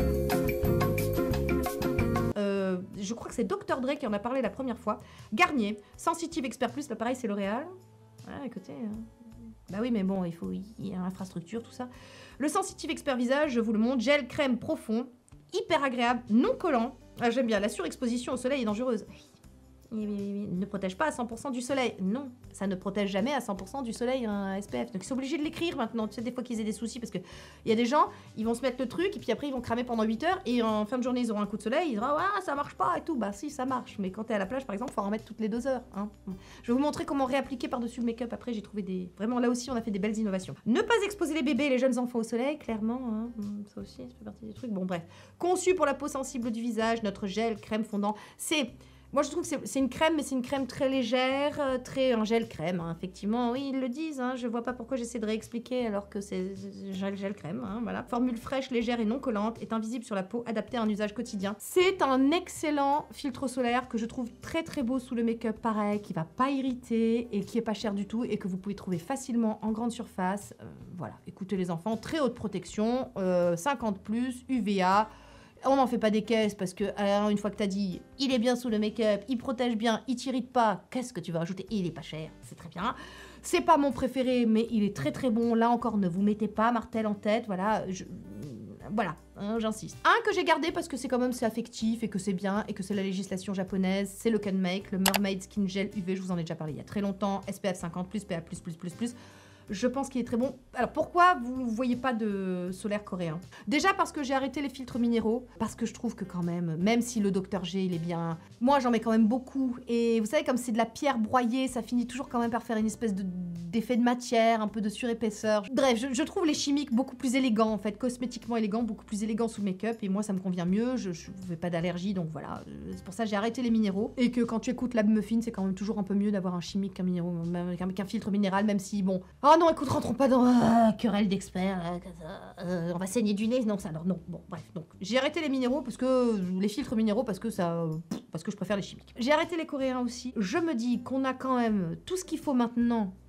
Euh, je crois que c'est docteur Dre qui en a parlé la première fois. Garnier, Sensitive Expert Plus, là pareil c'est L'Oréal. Ah, écoutez... Hein. Bah oui, mais bon, il faut il y a l'infrastructure, tout ça. Le Sensitive Expert Visage, je vous le montre. Gel crème profond, hyper agréable, non collant. Ah, j'aime bien, la surexposition au soleil est dangereuse. Il ne protège pas à cent pour cent du soleil. Non, ça ne protège jamais à cent pour cent du soleil un S P F. Donc ils sont obligés de l'écrire maintenant. Tu sais, des fois qu'ils aient des soucis, parce qu'il y a des gens, ils vont se mettre le truc, et puis après ils vont cramer pendant huit heures, et en fin de journée ils auront un coup de soleil, ils diront « Ah, ça marche pas » et tout. Bah si, ça marche. Mais quand t'es à la plage, par exemple, il faut en remettre toutes les deux heures. Hein. Je vais vous montrer comment réappliquer par-dessus le make-up. Après, j'ai trouvé des... Vraiment, là aussi, on a fait des belles innovations. Ne pas exposer les bébés et les jeunes enfants au soleil, clairement. Hein. Ça aussi, ça fait partie des trucs. Bon, bref. Conçu pour la peau sensible du visage, notre gel crème fondant. C'est... Moi, je trouve que c'est une crème, mais c'est une crème très légère, très un gel crème, hein, effectivement. Oui, ils le disent, hein, je vois pas pourquoi j'essaie de réexpliquer alors que c'est gel, gel crème, hein, voilà. Formule fraîche, légère et non collante, est invisible sur la peau, adaptée à un usage quotidien. C'est un excellent filtre solaire que je trouve très très beau sous le make-up, pareil, qui va pas irriter et qui est pas cher du tout et que vous pouvez trouver facilement en grande surface. Euh, voilà, écoutez les enfants, très haute protection, euh, cinquante plus, U V A. On n'en fait pas des caisses parce que, alors, une fois que t'as dit, il est bien sous le make-up, il protège bien, il t'irrite pas, qu'est-ce que tu vas rajouter? Il est pas cher, c'est très bien. C'est pas mon préféré, mais il est très très bon. Là encore, ne vous mettez pas Martell en tête, voilà. Je... Voilà, hein, j'insiste. Un que j'ai gardé parce que c'est quand même c'est affectif et que c'est bien et que c'est la législation japonaise, c'est le Can Make, le Mermaid Skin Gel U V, je vous en ai déjà parlé il y a très longtemps, S P F cinquante plus, P A plus plus plus plus. Je pense qu'il est très bon. Alors pourquoi vous ne voyez pas de solaire coréen? Déjà parce que j'ai arrêté les filtres minéraux, parce que je trouve que quand même, même si le docteur G il est bien, moi j'en mets quand même beaucoup. Et vous savez, comme c'est de la pierre broyée, ça finit toujours quand même par faire une espèce de d'effet de matière, un peu de surépaisseur. Bref, je, je trouve les chimiques beaucoup plus élégants en fait, cosmétiquement élégants, beaucoup plus élégants sous le make-up. Et moi ça me convient mieux, je ne fais pas d'allergie, donc voilà. C'est pour ça que j'ai arrêté les minéraux. Et que quand tu écoutes Lab Muffin, c'est quand même toujours un peu mieux d'avoir un chimique qu'un minéraux, qu'un filtre minéral, même si bon... Oh non, écoute, rentrons pas dans euh, querelle d'experts, euh, euh, on va saigner du nez, non, ça, alors non, bon, bref, donc j'ai arrêté les minéraux parce que, les filtres minéraux parce que ça, euh, parce que je préfère les chimiques. J'ai arrêté les coréens aussi, je me dis qu'on a quand même tout ce qu'il faut maintenant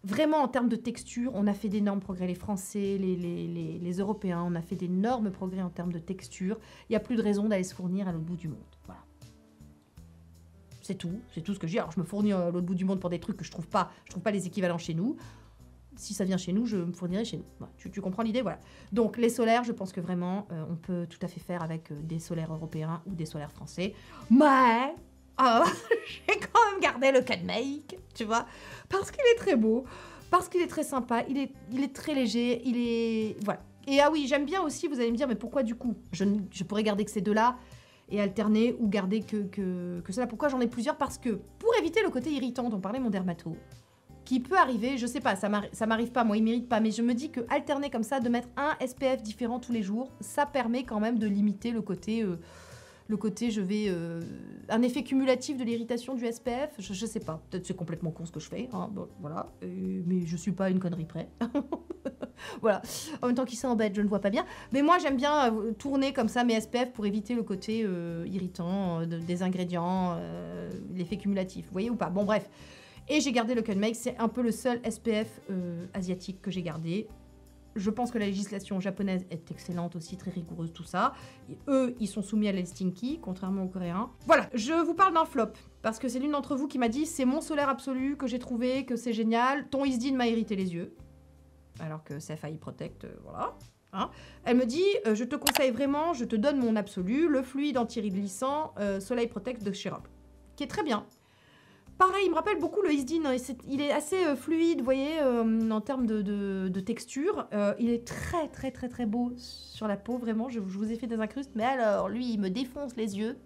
Vraiment, en termes de texture, on a fait d'énormes progrès. Les Français, les, les, les, les Européens, on a fait d'énormes progrès en termes de texture. Il n'y a plus de raison d'aller se fournir à l'autre bout du monde. Voilà. C'est tout. C'est tout ce que je dis. Alors, je me fournis à l'autre bout du monde pour des trucs que je ne trouve pas. Je trouve pas les équivalents chez nous. Si ça vient chez nous, je me fournirai chez nous. Voilà. Tu, tu comprends l'idée? Voilà. Donc, les solaires, je pense que vraiment, euh, on peut tout à fait faire avec euh, des solaires européens ou des solaires français. Mais... Oh, j'ai quand même gardé le Cudmake, tu vois, parce qu'il est très beau, parce qu'il est très sympa, il est, il est très léger, il est... Voilà. Et ah oui, j'aime bien aussi, vous allez me dire, mais pourquoi du coup je, je pourrais garder que ces deux-là et alterner ou garder que, que, que cela. Pourquoi j'en ai plusieurs? Parce que, pour éviter le côté irritant dont parlait mon dermato, qui peut arriver, je sais pas, ça m'arrive pas, moi il mérite pas, mais je me dis que alterner comme ça, de mettre un S P F différent tous les jours, ça permet quand même de limiter le côté... Euh, le côté, je vais... Euh, un effet cumulatif de l'irritation du S P F, je, je sais pas. Peut-être c'est complètement con ce que je fais, hein, bon, voilà. Euh, mais je suis pas une connerie près. Voilà. En même temps qu'il s'embête, je ne vois pas bien. Mais moi, j'aime bien euh, tourner comme ça mes S P F pour éviter le côté euh, irritant euh, de, des ingrédients, euh, l'effet cumulatif. Vous voyez ou pas? Bon, bref. Et j'ai gardé le Cudmake, c'est un peu le seul S P F euh, asiatique que j'ai gardé. Je pense que la législation japonaise est excellente aussi, très rigoureuse, tout ça. Et eux, ils sont soumis à l'Helsinki, contrairement aux Coréens. Voilà, je vous parle d'un flop, parce que c'est l'une d'entre vous qui m'a dit « c'est mon solaire absolu, que j'ai trouvé, que c'est génial, ton Isdin m'a irrité les yeux ». Alors que c'est Failli Protect, euh, voilà. Hein. Elle me dit euh, « je te conseille vraiment, je te donne mon absolu, le fluide anti-glissant euh, Soleil Protect de Sherop », qui est très bien. Pareil, il me rappelle beaucoup le Isdin, il est assez euh, fluide, vous voyez, euh, en termes de, de, de texture. Euh, il est très très très très beau sur la peau, vraiment, je, je vous ai fait des incrustes, mais alors, lui, il me défonce les yeux.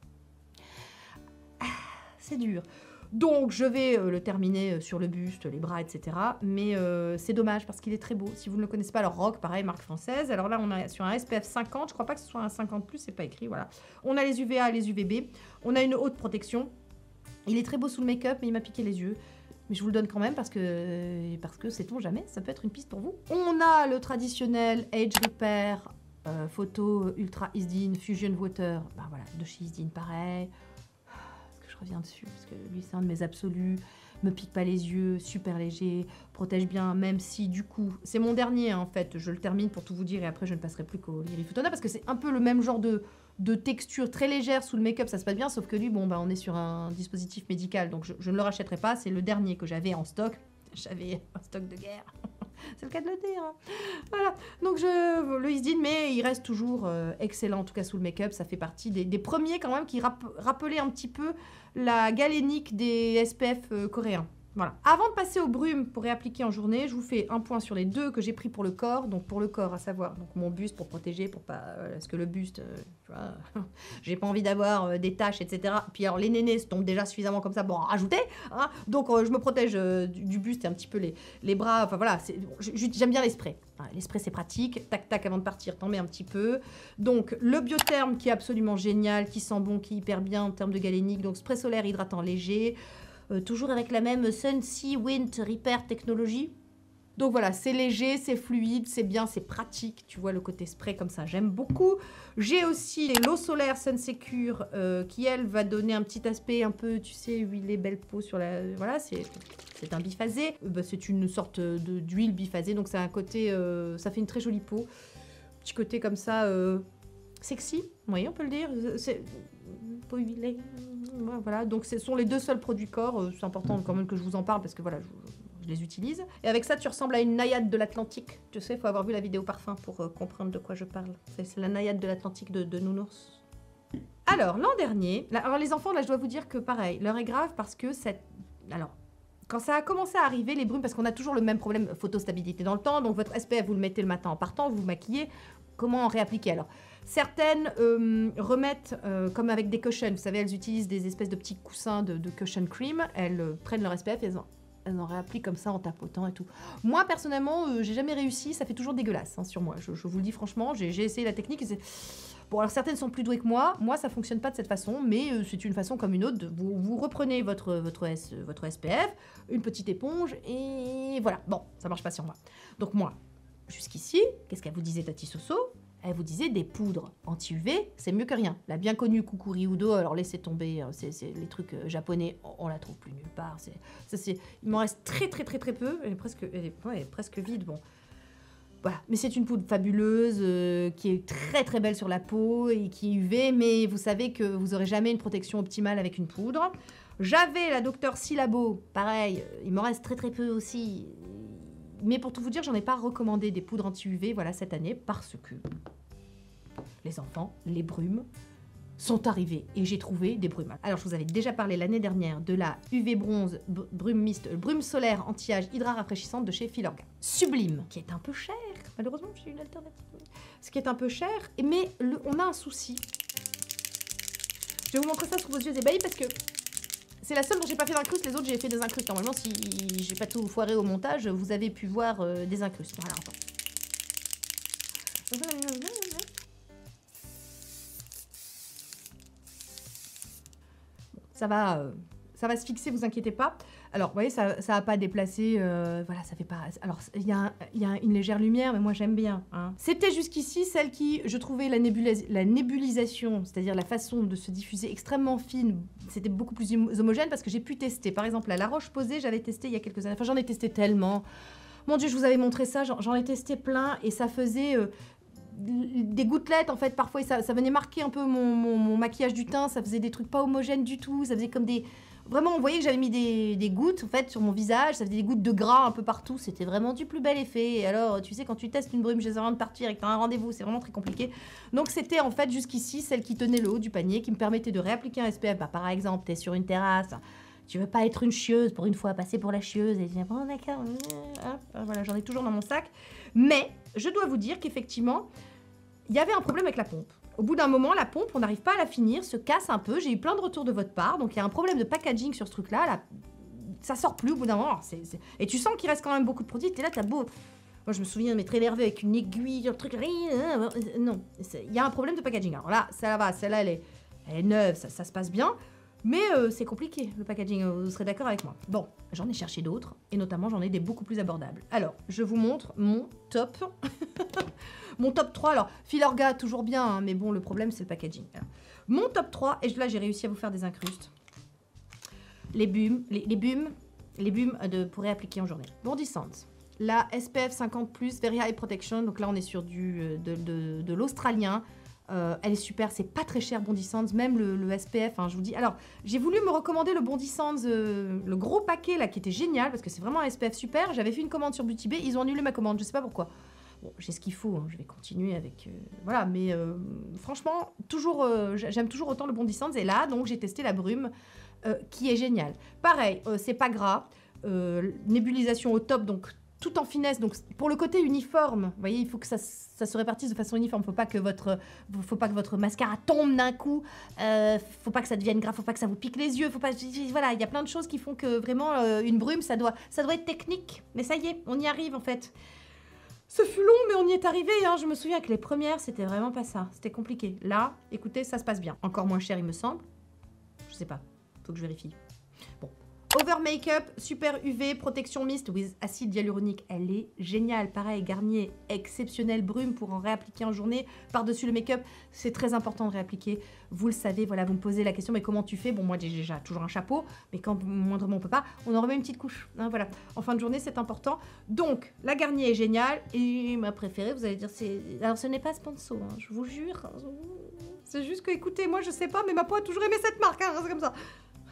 Ah, c'est dur. Donc, je vais euh, le terminer sur le buste, les bras, et cetera. Mais euh, c'est dommage, parce qu'il est très beau. Si vous ne le connaissez pas, alors Rock, pareil, marque française. Alors là, on est sur un S P F cinquante, je crois pas que ce soit un cinquante plus, c'est pas écrit, voilà. On a les U V A et les U V B. On a une haute protection. Il est très beau sous le make-up, mais il m'a piqué les yeux. Mais je vous le donne quand même parce que, parce que sait-on jamais, ça peut être une piste pour vous. On a le traditionnel Age Repair, euh, photo Ultra Isdin Fusion Water. Ben voilà, de chez Isdin, pareil. Est-ce que je reviens dessus? Parce que lui, c'est un de mes absolus. Me pique pas les yeux, super léger, protège bien, même si du coup, c'est mon dernier hein, en fait, je le termine pour tout vous dire et après je ne passerai plus qu'au Lirifutona parce que c'est un peu le même genre de, de texture très légère sous le make-up, ça se passe bien, sauf que lui, bon bah on est sur un dispositif médical, donc je, je ne le rachèterai pas, c'est le dernier que j'avais en stock, j'avais un stock de guerre. C'est le cas de le dire. Hein. Voilà. Donc, je, le Isdin, mais il reste toujours euh, excellent, en tout cas sous le make-up. Ça fait partie des, des premiers, quand même, qui rap rappelaient un petit peu la galénique des S P F euh, coréens. Voilà. Avant de passer aux brumes pour réappliquer en journée, je vous fais un point sur les deux que j'ai pris pour le corps. Donc, pour le corps, à savoir donc mon buste pour protéger, pour pas... Euh, parce que le buste, euh, tu vois, j'ai pas envie d'avoir euh, des taches, et cetera. Puis alors, les nénés se tombent déjà suffisamment comme ça, bon, rajouter. Hein. Donc, euh, je me protège euh, du, du buste et un petit peu les, les bras. Enfin, voilà, j'aime bien les sprays. Hein, les sprays, c'est pratique. Tac, tac, avant de partir, t'en mets un petit peu. Donc, le Biotherm qui est absolument génial, qui sent bon, qui est hyper bien en termes de galénique. Donc, spray solaire hydratant léger. Euh, toujours avec la même Sun Sea Wind Repair technologie. Donc voilà, c'est léger, c'est fluide, c'est bien, c'est pratique. Tu vois le côté spray comme ça, j'aime beaucoup. J'ai aussi l'eau solaire Sun Secure euh, qui, elle, va donner un petit aspect un peu, tu sais, huilé, belle peau sur la... Voilà, c'est un biphasé. Euh, bah, c'est une sorte d'huile biphasée, donc c'est un côté... Euh, ça fait une très jolie peau. Petit côté comme ça... Euh, sexy, oui, on peut le dire. C'est peau huilée. Voilà, donc ce sont les deux seuls produits corps. C'est important quand même que je vous en parle parce que voilà, je, je les utilise. Et avec ça, tu ressembles à une naïade de l'Atlantique. Tu sais, il faut avoir vu la vidéo parfum pour euh, comprendre de quoi je parle. C'est la naïade de l'Atlantique de, de Nounours. Alors, l'an dernier, là, alors les enfants, là, je dois vous dire que pareil, l'heure est grave parce que cette... Alors, quand ça a commencé à arriver, les brumes, parce qu'on a toujours le même problème, photostabilité dans le temps, donc votre S P F, vous le mettez le matin en partant, vous vous maquillez. Comment en réappliquer alors? Certaines euh, remettent, euh, comme avec des cushions, vous savez, elles utilisent des espèces de petits coussins de, de cushion cream, elles euh, prennent leur S P F et elles en, elles en réappliquent comme ça en tapotant et tout. Moi, personnellement, euh, j'ai jamais réussi, ça fait toujours dégueulasse hein, sur moi, je, je vous le dis franchement, j'ai essayé la technique. Et bon, alors certaines sont plus douées que moi, moi ça fonctionne pas de cette façon, mais euh, c'est une façon comme une autre, de, vous, vous reprenez votre, votre, S, votre S P F, une petite éponge, et voilà, bon, ça marche pas sur moi. Donc moi, jusqu'ici, qu'est-ce qu'elle vous disait Tati Soso? Elle vous disait des poudres anti-U V, c'est mieux que rien. La bien connue Kukuri Udo, alors laissez tomber, c'est les trucs japonais, on, on la trouve plus nulle part. Ça, c'est, il m'en reste très très très très peu, elle est presque, elle est, ouais, elle est presque vide, bon. Voilà, mais c'est une poudre fabuleuse, euh, qui est très très belle sur la peau et qui est U V, mais vous savez que vous n'aurez jamais une protection optimale avec une poudre. J'avais la Docteur Silabo, pareil, il m'en reste très très peu aussi. Mais pour tout vous dire, j'en ai pas recommandé des poudres anti-U V, voilà, cette année, parce que les enfants, les brumes, sont arrivés et j'ai trouvé des brumes. Alors, je vous avais déjà parlé l'année dernière de la U V bronze brume mist, brume solaire anti-âge hydra rafraîchissante de chez Filorga. Sublime, qui est un peu cher. Malheureusement, j'ai une alternative. Ce qui est un peu cher, mais le, on a un souci. Je vais vous montrer ça sous vos yeux ébahis parce que c'est la seule dont j'ai pas fait d'incruste, les autres j'ai fait des incrustes. Normalement, si j'ai pas tout foiré au montage, vous avez pu voir euh, des incrustes. Voilà, attends. Ça va, euh, ça va se fixer, vous inquiétez pas. Alors, vous voyez, ça ça va pas déplacer, euh, voilà, ça fait pas... Alors, il y, y a une légère lumière, mais moi j'aime bien. Hein. C'était jusqu'ici celle qui, je trouvais la, nébulis la nébulisation, c'est-à-dire la façon de se diffuser extrêmement fine, c'était beaucoup plus homogène parce que j'ai pu tester. Par exemple, à La Roche-Posay, j'avais testé il y a quelques années, enfin j'en ai testé tellement. Mon Dieu, je vous avais montré ça, j'en ai testé plein et ça faisait... Euh, des gouttelettes en fait, parfois ça, ça venait marquer un peu mon, mon, mon maquillage du teint, ça faisait des trucs pas homogènes du tout, ça faisait comme des... Vraiment, on voyait que j'avais mis des, des gouttes en fait sur mon visage, ça faisait des gouttes de gras un peu partout, c'était vraiment du plus bel effet. Et alors, tu sais, quand tu testes une brume chez un de partir et que tu as un rendez-vous, c'est vraiment très compliqué. Donc c'était en fait jusqu'ici celle qui tenait le haut du panier, qui me permettait de réappliquer un S P F. Bah, par exemple, tu es sur une terrasse, tu veux pas être une chieuse pour une fois, passer pour la chieuse et dire bon d'accord, voilà, j'en ai toujours dans mon sac. Mais je dois vous dire qu'effectivement, il y avait un problème avec la pompe. Au bout d'un moment, la pompe, on n'arrive pas à la finir, se casse un peu. J'ai eu plein de retours de votre part, donc il y a un problème de packaging sur ce truc-là. Là, ça sort plus au bout d'un moment. C est, c est... Et tu sens qu'il reste quand même beaucoup de produits. Et là, t'as beau... Moi, je me souviens de m'être énervée avec une aiguille, un truc... Non, il y a un problème de packaging. Alors là, ça va, celle-là, elle est, elle est neuve, ça, ça se passe bien. Mais euh, c'est compliqué, le packaging, vous serez d'accord avec moi. Bon, j'en ai cherché d'autres, et notamment j'en ai des beaucoup plus abordables. Alors, je vous montre mon top. Mon top trois, alors, Filorga, toujours bien, hein, mais bon, le problème, c'est le packaging. Alors, mon top trois, et là, j'ai réussi à vous faire des incrustes. Les bumes, les, les bumes, les bumes de, pour réappliquer en journée. Bondissante. La S P F cinquante plus, Very High Protection, donc là, on est sur du, de, de, de l'australien. Euh, elle est super, c'est pas très cher Bondissante, même le, le S P F, hein, je vous dis. Alors, j'ai voulu me recommander le Bondissante, euh, le gros paquet là, qui était génial, parce que c'est vraiment un S P F super. J'avais fait une commande sur Beauty Bay, ils ont annulé ma commande, je sais pas pourquoi. Bon, j'ai ce qu'il faut, hein, je vais continuer avec... Euh, voilà, mais euh, franchement, toujours, euh, j'aime toujours autant le Bondissante. Et là, donc, j'ai testé la brume, euh, qui est géniale. Pareil, euh, c'est pas gras, euh, nébulisation au top, donc... tout en finesse, donc pour le côté uniforme, vous voyez, il faut que ça, ça se répartisse de façon uniforme, faut pas que votre, faut pas que votre mascara tombe d'un coup, euh, faut pas que ça devienne grave, faut pas que ça vous pique les yeux, faut pas, voilà, il y a plein de choses qui font que vraiment euh, une brume, ça doit, ça doit être technique, mais ça y est, on y arrive en fait. Ce fut long, mais on y est arrivé, hein. Je me souviens que les premières, c'était vraiment pas ça, c'était compliqué. Là, écoutez, ça se passe bien. Encore moins cher, il me semble. Je sais pas, faut que je vérifie. Bon. Over Makeup, super U V, protection mist with acide hyaluronique, elle est géniale. Pareil, Garnier, exceptionnel brume pour en réappliquer en journée. Par-dessus le make-up, c'est très important de réappliquer. Vous le savez, voilà, vous me posez la question, mais comment tu fais? Bon, moi j'ai déjà toujours un chapeau, mais quand moindrement on peut pas, on en remet une petite couche. Hein, voilà, en fin de journée, c'est important. Donc, la Garnier est géniale, et ma préférée, vous allez dire, c'est... Alors, ce n'est pas sponsor, hein, je vous jure. C'est juste que, écoutez, moi je sais pas, mais ma peau a toujours aimé cette marque, hein, c'est comme ça.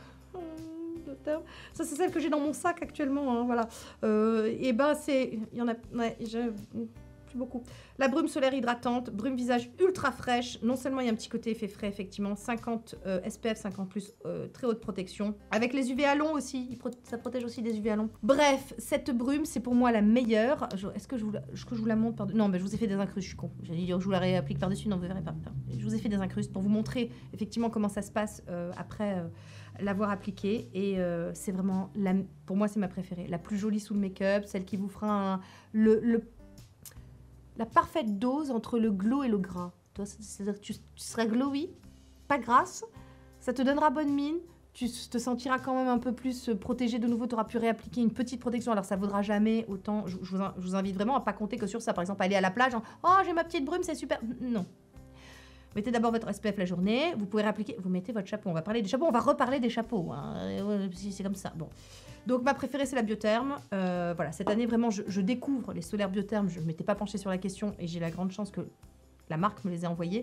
Ça, c'est celle que j'ai dans mon sac actuellement, hein, voilà. Euh, et ben, c'est... Il y en a... Ouais, j'ai... plus beaucoup. La brume solaire hydratante, brume visage ultra fraîche. Non seulement il y a un petit côté effet frais, effectivement. cinquante euh, S P F cinquante plus, euh, très haute protection. Avec les U V à long aussi. Pro ça protège aussi des U V à long. Bref, cette brume, c'est pour moi la meilleure. Est-ce que je vous la, que je vous la montre par Non, mais je vous ai fait des incrustes, je suis con. J'allais dire que je vous la réapplique par-dessus. Non, vous verrez pas. Je vous ai fait des incrustes pour vous montrer effectivement comment ça se passe euh, après euh, l'avoir appliquée. Et euh, c'est vraiment, la, pour moi, c'est ma préférée. La plus jolie sous le make-up, celle qui vous fera un, le, le la parfaite dose entre le glow et le gras. C'est-à-dire que tu, tu seras glowy, pas grasse, ça te donnera bonne mine, tu te sentiras quand même un peu plus protégé de nouveau, tu auras pu réappliquer une petite protection, alors ça vaudra jamais autant, je, je, vous, je vous invite vraiment à pas compter que sur ça, par exemple aller à la plage, en, oh j'ai ma petite brume, c'est super, non. Mettez d'abord votre S P F la journée, vous pouvez réappliquer, vous mettez votre chapeau, on va parler des chapeaux, on va reparler des chapeaux, hein. C'est comme ça, bon. Donc ma préférée c'est la Biotherm, euh, voilà, cette année vraiment je, je découvre les solaires Biotherm, je ne m'étais pas penchée sur la question et j'ai la grande chance que la marque me les ait envoyés.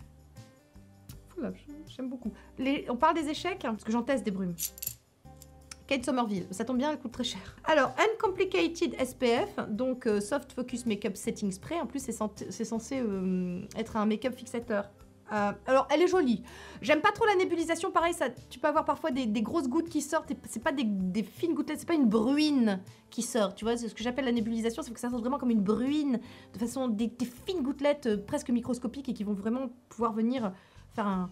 J'aime beaucoup. Les, on parle des échecs, hein, parce que j'en teste des brumes. Kate Somerville, ça tombe bien, elle coûte très cher. Alors, Uncomplicated S P F, donc euh, Soft Focus Makeup Setting Spray. En plus, c'est censé euh, être un make-up fixateur. Euh, alors, elle est jolie. J'aime pas trop la nébulisation. Pareil, ça, tu peux avoir parfois des, des grosses gouttes qui sortent. C'est pas des, des fines gouttelettes, c'est pas une bruine qui sort. Tu vois, c'est ce que j'appelle la nébulisation. C'est que ça sort vraiment comme une bruine, de façon des, des fines gouttelettes euh, presque microscopiques et qui vont vraiment pouvoir venir faire un,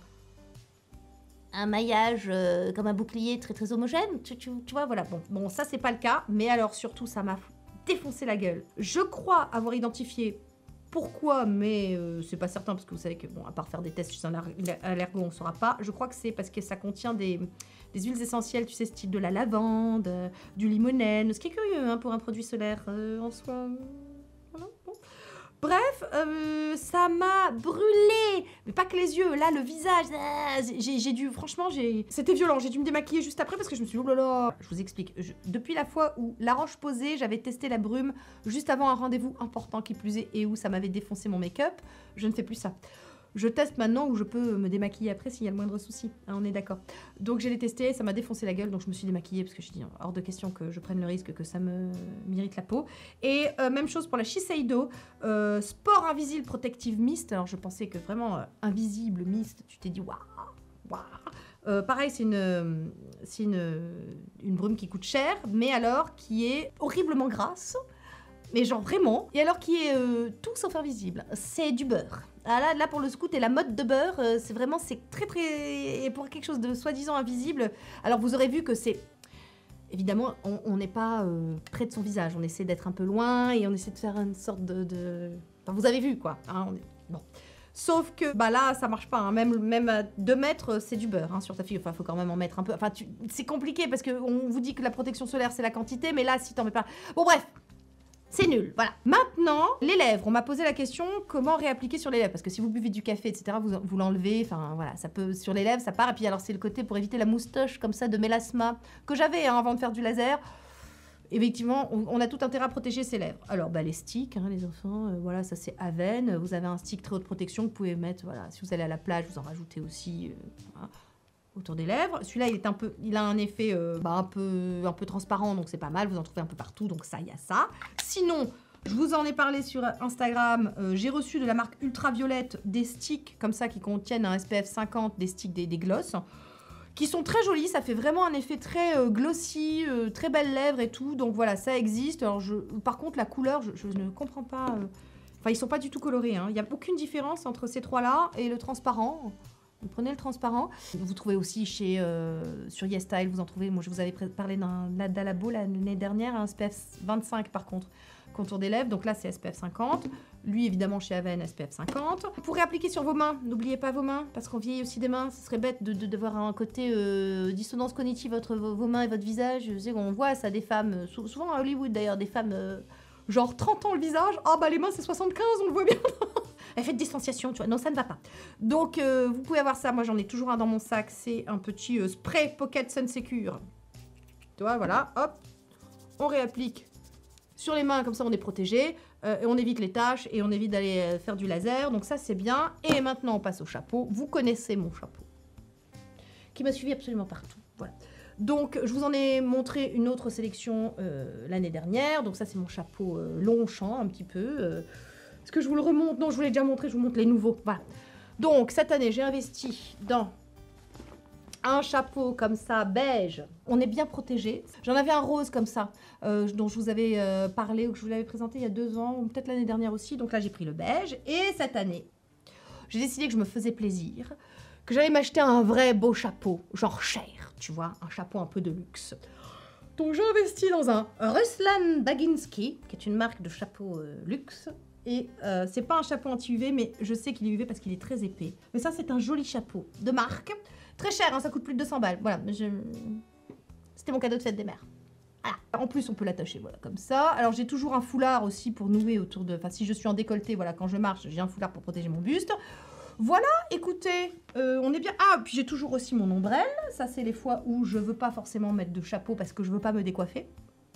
un maillage euh, comme un bouclier très très homogène, tu, tu, tu vois, voilà. Bon, bon ça c'est pas le cas, mais alors surtout ça m'a défoncé la gueule. Je crois avoir identifié pourquoi, mais euh, c'est pas certain parce que vous savez que, bon, à part faire des tests chez un allergo, on saura pas. Je crois que c'est parce que ça contient des, des huiles essentielles, tu sais, style de la lavande, euh, du limonène, ce qui est curieux hein, pour un produit solaire euh, en soi. Voilà, bon. Bref, euh, ça m'a brûlé, mais pas que les yeux, là, le visage, ah, j'ai dû, franchement, j'ai, c'était violent, j'ai dû me démaquiller juste après parce que je me suis dit, oh là là, je vous explique, je, depuis la fois où la roche posée, j'avais testé la brume juste avant un rendez-vous important qui plus est et où ça m'avait défoncé mon make-up, je ne fais plus ça. Je teste maintenant où je peux me démaquiller après s'il y a le moindre souci, hein, on est d'accord. Donc j'ai les testé, ça m'a défoncé la gueule, donc je me suis démaquillée parce que je dis hors de question que je prenne le risque que ça me m'irrite la peau. Et euh, même chose pour la Shiseido, euh, Sport Invisible Protective Mist. Alors je pensais que vraiment euh, invisible mist, tu t'es dit waouh, waouh. Euh, pareil, c'est une, c'est une, une brume qui coûte cher, mais alors qui est horriblement grasse. Mais genre vraiment, et alors qui est euh, tout sauf invisible, c'est du beurre. Ah là, là pour le scout et la mode de beurre, euh, c'est vraiment, c'est très très, et pour quelque chose de soi-disant invisible, alors vous aurez vu que c'est, évidemment, on n'est pas euh, près de son visage, on essaie d'être un peu loin et on essaie de faire une sorte de, de... Enfin, vous avez vu quoi, hein, on est... bon. Sauf que bah là, ça marche pas, hein. même, même à deux mètres, c'est du beurre hein, sur ta fille. Enfin, faut quand même en mettre un peu. Enfin, tu... c'est compliqué parce qu'on vous dit que la protection solaire, c'est la quantité, mais là, si t'en mets pas... Bon, bref. C'est nul, voilà. Maintenant, les lèvres. On m'a posé la question, comment réappliquer sur les lèvres? Parce que si vous buvez du café, et cetera, vous, vous l'enlevez, enfin voilà, ça peut, sur les lèvres, ça part. Et puis alors, c'est le côté pour éviter la moustache comme ça de mélasma que j'avais hein, avant de faire du laser. Effectivement, on, on a tout intérêt à protéger ses lèvres. Alors, bah, les sticks, hein, les enfants, euh, voilà, ça c'est Aven. Vous avez un stick très haute protection que vous pouvez mettre, voilà, si vous allez à la plage, vous en rajoutez aussi. Euh, voilà. Autour des lèvres. Celui-là, il est un peu, il a un effet euh, bah, un peu, un peu transparent, donc c'est pas mal. Vous en trouvez un peu partout, donc ça, il y a ça. Sinon, je vous en ai parlé sur Instagram. Euh, j'ai reçu de la marque Ultraviolette des sticks comme ça qui contiennent un S P F cinquante, des sticks, des, des gloss, qui sont très jolis. Ça fait vraiment un effet très euh, glossy, euh, très belles lèvres et tout. Donc voilà, ça existe. Alors je, par contre, la couleur, je, je ne comprends pas. Euh... Enfin, ils sont pas du tout colorés. Hein. Il n'y a aucune différence entre ces trois-là et le transparent. Vous prenez le transparent. Vous trouvez aussi chez euh, sur YesStyle, vous en trouvez. Moi, je vous avais parlé d'un Labo l'année dernière, un S P F vingt-cinq par contre, contour des lèvres. Donc là, c'est S P F cinquante. Lui, évidemment, chez Aven, S P F cinquante. Vous pourrez appliquer sur vos mains. N'oubliez pas vos mains, parce qu'on vieillit aussi des mains. Ce serait bête de, de, de voir un côté euh, dissonance cognitive entre vos, vos mains et votre visage. Je sais qu'on voit ça des femmes, souvent à Hollywood d'ailleurs, des femmes euh, genre trente ans le visage. Ah bah les mains, c'est soixante-quinze, on le voit bien. Elle fait de distanciation, tu vois. Non, ça ne va pas. Donc, euh, vous pouvez avoir ça. Moi, j'en ai toujours un dans mon sac. C'est un petit euh, spray Pocket Sun Secure. Tu vois, voilà. Hop. On réapplique sur les mains. Comme ça, on est protégé. Euh, et on évite les taches. Et on évite d'aller euh, faire du laser. Donc, ça, c'est bien. Et maintenant, on passe au chapeau. Vous connaissez mon chapeau. Qui m'a suivi absolument partout. Voilà. Donc, je vous en ai montré une autre sélection euh, l'année dernière. Donc, ça, c'est mon chapeau euh, Longchamp, un petit peu... Euh, Est-ce que je vous le remonte? Non, je vous l'ai déjà montré, je vous montre les nouveaux. Voilà. Donc, cette année, j'ai investi dans un chapeau comme ça, beige. On est bien protégé. J'en avais un rose comme ça, euh, dont je vous avais euh, parlé, ou que je vous l'avais présenté il y a deux ans, ou peut-être l'année dernière aussi. Donc là, j'ai pris le beige. Et cette année, j'ai décidé que je me faisais plaisir, que j'allais m'acheter un vrai beau chapeau, genre cher, tu vois, un chapeau un peu de luxe. Donc, j'ai investi dans un Ruslan Baginski, qui est une marque de chapeau euh, luxe. Et euh, c'est pas un chapeau anti-U V, mais je sais qu'il est U V parce qu'il est très épais. Mais ça, c'est un joli chapeau de marque. Très cher, hein, ça coûte plus de deux cents balles. Voilà, je... c'était mon cadeau de fête des mères. Voilà. En plus, on peut l'attacher, voilà, comme ça. Alors, j'ai toujours un foulard aussi pour nouer autour de... Enfin, si je suis en décolleté, voilà, quand je marche, j'ai un foulard pour protéger mon buste. Voilà, écoutez, euh, on est bien... Ah, puis j'ai toujours aussi mon ombrelle. Ça, c'est les fois où je veux pas forcément mettre de chapeau parce que je veux pas me décoiffer.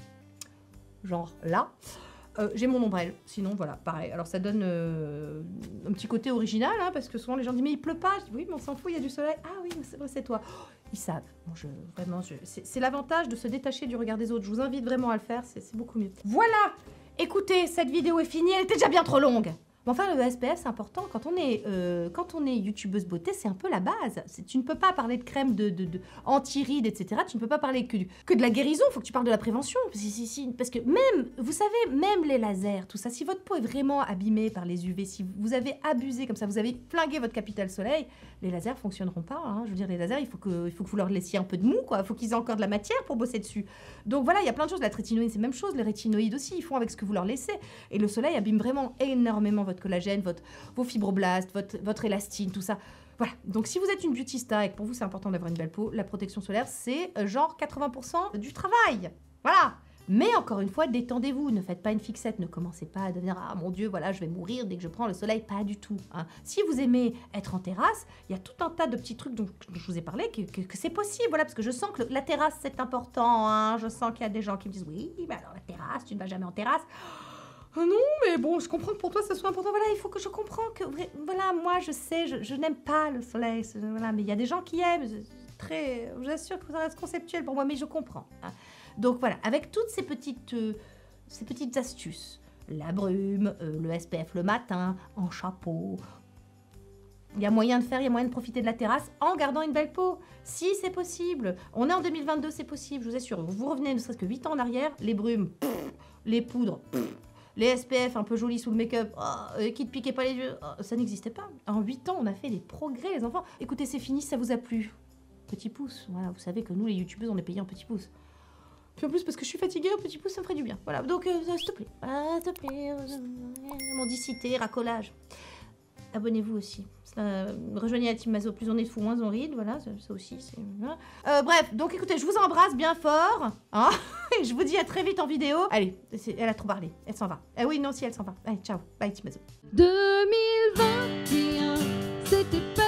Genre là. Euh, j'ai mon ombrelle, sinon voilà, pareil. Alors ça donne euh, un petit côté original, hein, parce que souvent les gens disent mais il pleut pas. Je dis oui mais on s'en fout, il y a du soleil. Ah oui c'est vrai, c'est toi. Oh, ils savent. Bon, je, vraiment, je, c'est l'avantage de se détacher du regard des autres. Je vous invite vraiment à le faire, c'est beaucoup mieux. Voilà. Écoutez, cette vidéo est finie, elle était déjà bien trop longue. Mais enfin, le S P F, c'est important. Quand on est, euh, quand on est youtubeuse beauté, c'est un peu la base. Tu ne peux pas parler de crème de, de, de anti-rides, et cetera. Tu ne peux pas parler que, que de la guérison. Il faut que tu parles de la prévention. Si, si, si, parce que même, vous savez, même les lasers, tout ça, si votre peau est vraiment abîmée par les U V, si vous avez abusé comme ça, vous avez flingué votre capital soleil, les lasers fonctionneront pas. Hein. Je veux dire, les lasers, il faut que, il faut que vous leur laissiez un peu de mou, quoi. Il faut qu'ils aient encore de la matière pour bosser dessus. Donc voilà, il y a plein de choses. La trétinoïde, c'est la même chose. Les rétinoïdes aussi, ils font avec ce que vous leur laissez. Et le soleil abîme vraiment énormément votre collagène, votre vos fibroblastes, votre, votre élastine, tout ça. Voilà, donc si vous êtes une beauty star et que pour vous c'est important d'avoir une belle peau, la protection solaire c'est euh, genre quatre-vingts pour cent du travail. Voilà. Mais encore une fois, détendez-vous, ne faites pas une fixette, ne commencez pas à devenir « Ah mon Dieu, voilà, je vais mourir dès que je prends le soleil », pas du tout. Hein. Si vous aimez être en terrasse, il y a tout un tas de petits trucs dont je vous ai parlé, que, que, que c'est possible, voilà, parce que je sens que le, la terrasse c'est important, hein. Je sens qu'il y a des gens qui me disent « Oui, mais alors la terrasse, tu ne vas jamais en terrasse ». Oh non, mais bon, je comprends que pour toi, ça soit important. Voilà, il faut que je comprends que... Voilà, moi, je sais, je, je n'aime pas le soleil. Voilà, mais il y a des gens qui aiment. Très... Je vous assure que ça reste conceptuel pour moi, mais je comprends. Hein. Donc voilà, avec toutes ces petites, euh, ces petites astuces, la brume, euh, le S P F le matin, en chapeau... Il y a moyen de faire, il y a moyen de profiter de la terrasse en gardant une belle peau. Si, c'est possible. On est en deux mille vingt-deux, c'est possible, je vous assure. Vous revenez ne serait-ce que huit ans en arrière, les brumes, pff, les poudres... Pff, les S P F un peu jolis sous le make-up, oh, qui ne piquaient pas les yeux, oh, ça n'existait pas. En huit ans, on a fait des progrès, les enfants. Écoutez, c'est fini, ça vous a plu. Petit pouce, voilà, vous savez que nous, les youtubeuses, on est payés en petits pouces. Puis en plus, parce que je suis fatiguée, un petit pouce, ça me ferait du bien. Voilà, donc, euh, s'il te plaît, ah, s'il te plaît, euh, mendicité, racolage. Abonnez-vous aussi. Euh, rejoignez la team Mazo, plus on est fou, moins on ride, voilà, ça, ça aussi, c'est... Euh, bref, donc écoutez, je vous embrasse bien fort, hein, et je vous dis à très vite en vidéo. Allez, elle a trop parlé, elle s'en va. Ah oui, non, si, elle s'en va. Allez, ciao, bye team Mazo. deux mille vingt et un, c'était